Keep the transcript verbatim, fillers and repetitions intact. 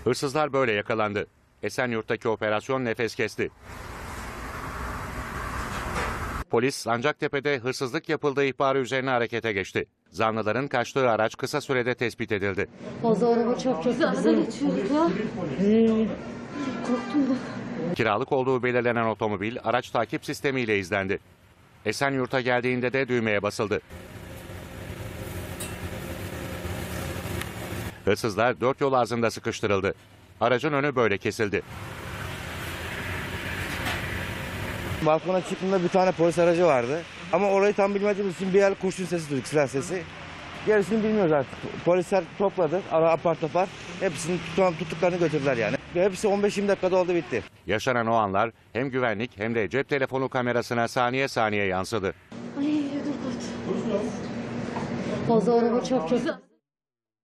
Hırsızlar böyle yakalandı. Esenyurt'taki operasyon nefes kesti. Polis Sancaktepe'de hırsızlık yapıldığı ihbarı üzerine harekete geçti. Zanlıların kaçtığı araç kısa sürede tespit edildi. Fazla araba çok çok hızlı geçiyordu. Korktum da. Kiralık olduğu belirlenen otomobil araç takip sistemiyle izlendi. Esenyurt'a geldiğinde de düğmeye basıldı. Hırsızlar dört yol ağzında sıkıştırıldı. Aracın önü böyle kesildi. Balkona çıktığımda bir tane polis aracı vardı. Ama orayı tam bilmediğimiz için bir yer kurşun sesi duyduk, silah sesi. Gerisini bilmiyoruz artık. Polisler topladı, ara apar topar. Hepsini tutan, tuttuklarını götürdüler yani. Hepsi on beş yirmi dakikada oldu, bitti. Yaşanan o anlar hem güvenlik hem de cep telefonu kamerasına saniye saniye yansıdı. Ay dur kaç. Fazla araba çok çok.